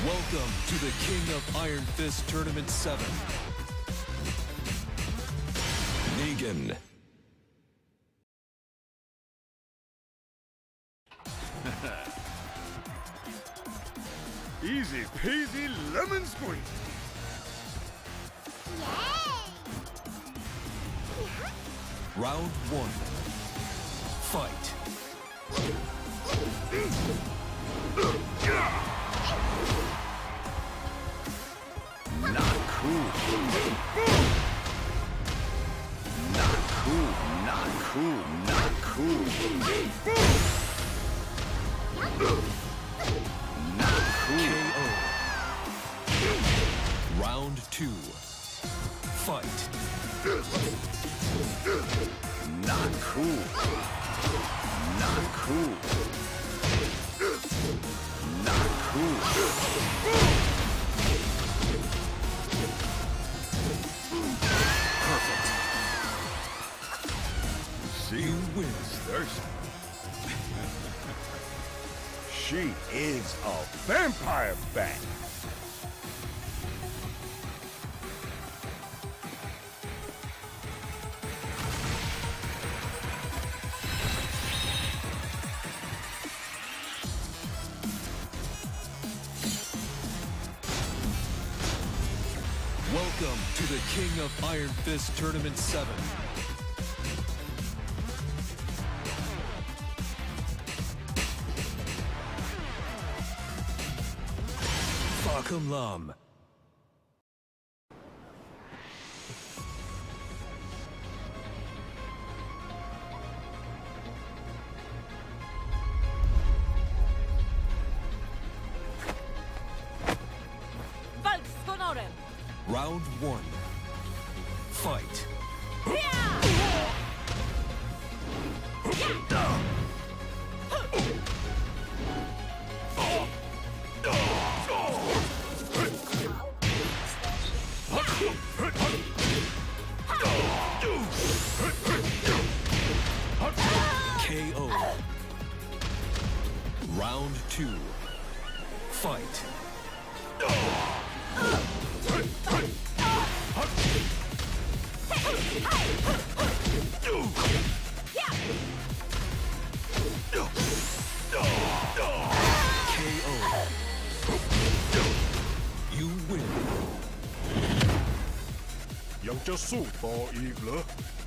Welcome to the King of Iron Fist Tournament 7. Negan. Easy peasy lemon squeeze. Round 1. Fight. Not cool. Not cool. Not cool. Not cool. Not cool. KO. Round 2. Fight. Not cool. Not cool. Not cool. Perfect. She wins thirsty. She is a vampire bat. Welcome to the King of Iron Fist Tournament 7. Falcon Lam. Walcz z honorem! Round 1. Fight. KO. Round 2. Fight. KO. You win. ยังจะสู้ต่ออีกเหรอ